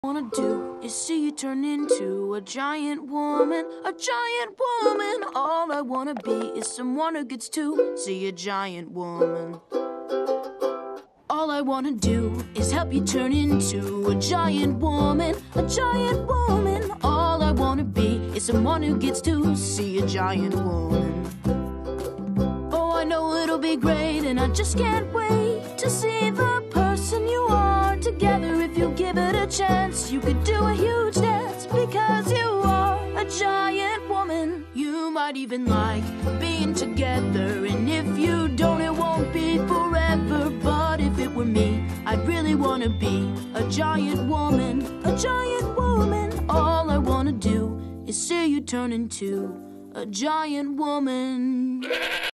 Wanna do is see you turn into a giant woman, a giant woman. All I wanna be is someone who gets to see a giant woman. All I wanna do is help you turn into a giant woman, a giant woman. All I wanna be is someone who gets to see a giant woman. Oh, I know it'll be great, and I just can't wait to see the person you are together. If you give it a chance, you could do a huge dance, because you are a giant woman. You might even like being together, and if you don't, it won't be forever. But if it were me, I'd really wanna be a giant woman, a giant woman. All I wanna do is see you turn into a giant woman.